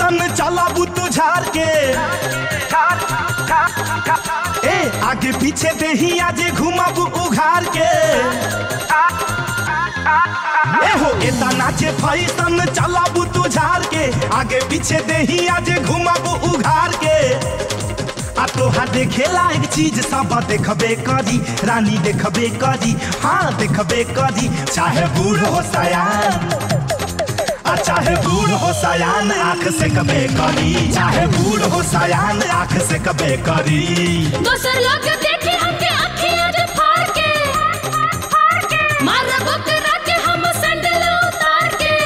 fashion चलाबू तू झाड़ के ए आगे पीछे देही आज घुमाबू उघार के ए हो एता नाचे फैशन चलाबू तू झाड़ के आगे पीछे देही आज घुमाबू उघार के आ तोहा देखे लायक चीज सब देखबे करी रानी देखबे करी हाँ देखबे करी चाहे बूढ़ हो सयान चाहे बूढ़ हो सयान आँख से कबे करी चाहे बूढ़ हो सयान आँख से कबे करी दोसर लोग देखे हमके अखियां जे फाड़ के मारा बकरा के हम सैंडल उतार के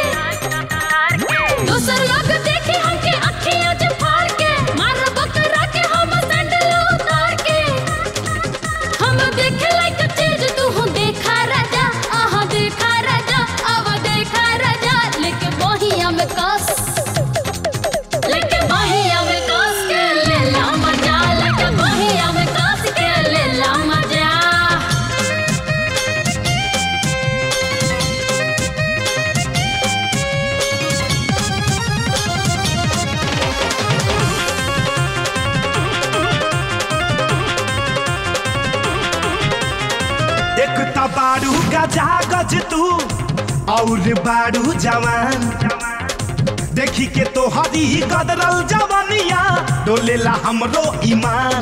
दोसर लोग देखे हमके अखियां जे फाड़ के मारा बकरा के हम सैंडल उतार के हम देखे लायक चीज तू हो देखा राजा आहा देखा राजा अब देखा राजा लेके बहिया में कस लेके बहिया में कस के ले ला मजा लेके बहिया में कस के ले ला मजा एक बारू गजा गज तू और बारू जवान देखी के तोहरी गदरल जवानिया डोलेला हमरो ईमान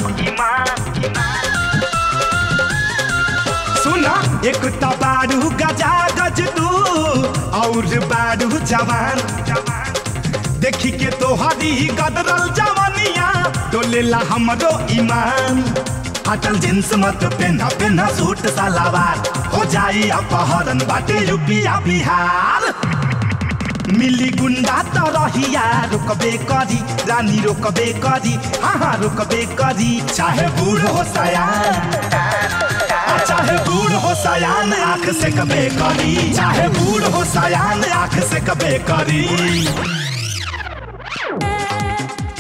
सुना एक बारू गजा गज तू और बारू जवान देखी के तोहरी गदरल जवानिया डोलेला हमरो ईमान अटल जींस मत पहना पहना सूट सलवार हो जाई अपहरण बाटे यूपिया बिहार मिली गुंडा तो रहिया रुकबे करी रानी रुकबे करी हाँ रुकबे करी चाहे बूढ़ हो सयान चाहे बूढ़ हो सयान आँख से कबे करी चाहे बूढ़ हो सयान आँख से कबे करी